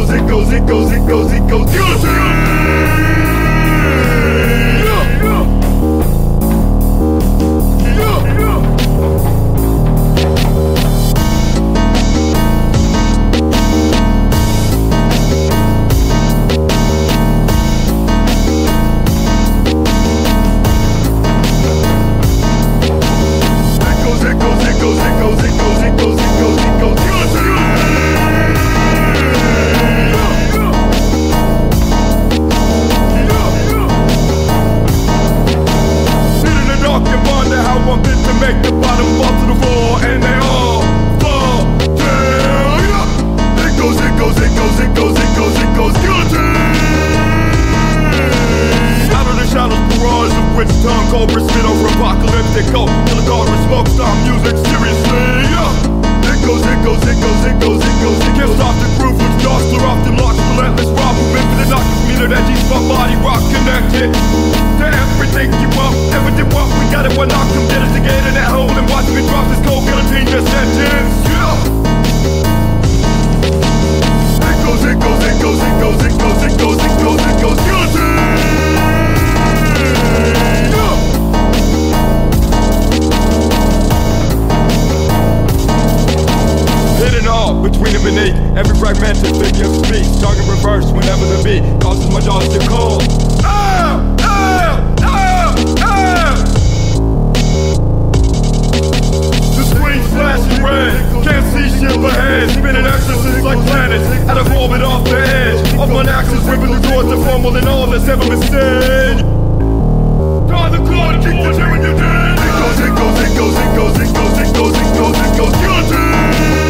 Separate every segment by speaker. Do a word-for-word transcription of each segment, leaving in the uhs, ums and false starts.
Speaker 1: goes, it goes, it goes, it goes, it goes. Guillotine! Make the bottom fall to the floor, and they all fall down. It goes, it goes, it goes, it goes, it goes, it goes. Guillotine! Out of the shadows, barrage of witch tongue, cobra spit over apocalyptic hope. Till the guard with smoke, stop music seriously. It goes, it goes, it goes, it goes, it goes. It can't stop the groove, which jostler often locks relentless rob of infinite knocks meter that keeps my body rock connected to everything you want, everything want. We got it, one knock, come get us together at home and watch me drop this cold guillotine your sentence. Yeah. It goes, it goes, it goes, it goes, it goes, it goes, it goes, it goes. Guillotine. Yeah. Hidden all between and beneath every fragmented figure of speech, target reverse whenever the beat causes my jaws to cold. Ah! Ah! Ah! Ah! The screen flashing red, can't see shit ahead, spinning exorcists like planets out of orbit off the edge of my axis, ripping the doors that far more than all that's ever been said. Draw the cord, kick the chair when you're dead. It goes, it goes, it goes, it goes, it goes, it goes, it goes, it goes. Guillotine!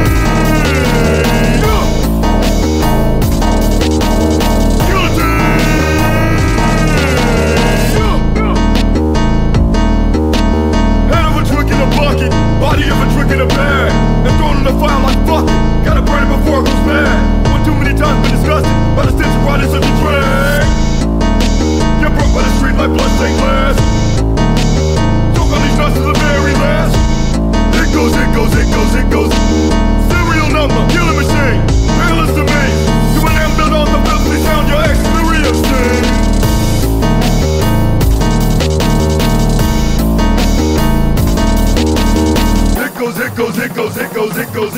Speaker 1: Body of a trick in a bag, and thrown in the fire like fuck it. Gotta burn it before it goes bad. One too many times been disgusted by the stench of riders of the drag. Get broke by the street like bloodstained glass. Choke on these nuts to the very last. It goes, it goes, it goes, it goes. Serial number, killing machine. Painless to me. You and them built on the filthy sound you're experiencing. It goes, it goes, it goes, it goes, it goes.